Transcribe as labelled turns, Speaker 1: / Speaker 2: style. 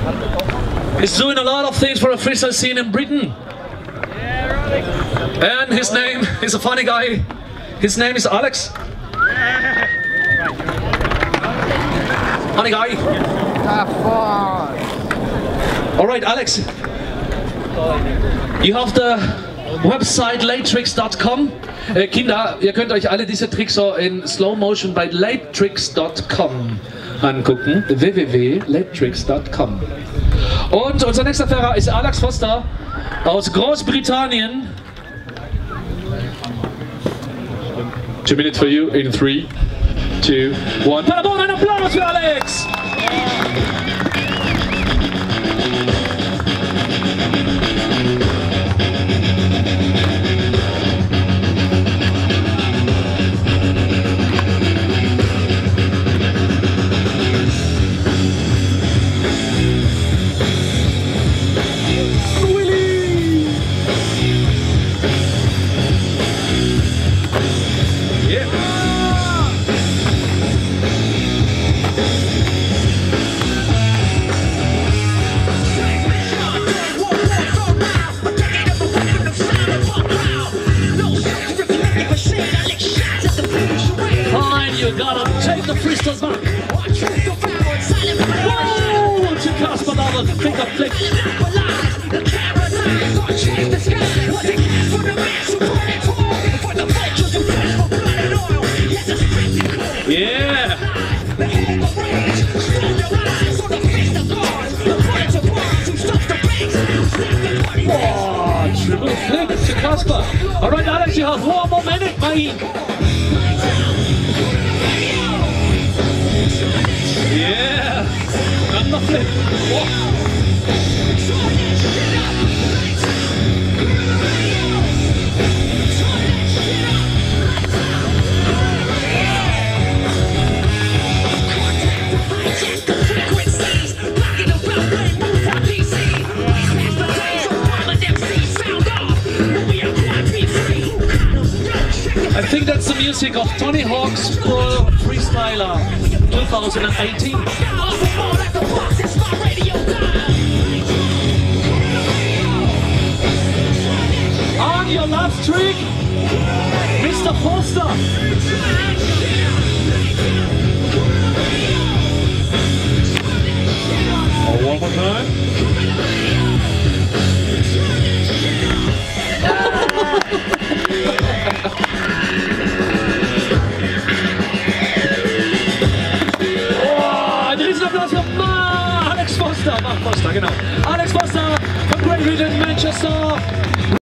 Speaker 1: He's doing a lot of things for a freestyle scene in Britain. And his name is a funny guy. His name is Alex. Funny guy. Alright, Alex. You have the website latetricks.com. Kinder, ihr könnt euch alle diese Tricks so in Slow Motion bei latetricks.com angucken. www.latetricks.com. Und unser nächster Fahrer ist Alex Foster aus Großbritannien. 2 minutes for you in 3, 2, 1. Parabon, ein Applaus für Alex! You gotta take the freestyle back. Whoa! To cast another finger flick. Yeah! Oh, triple flip to Casper. Alright, Alex, you have 1 more minute, mate. Yeah! And the flip! I think that's the music of Tony Hawk's Pro Freestyler 2018. On your last trick, Mr. Foster. Oh, one more time. Alex Foster, genau. Alex Foster von Great Britain, Manchester.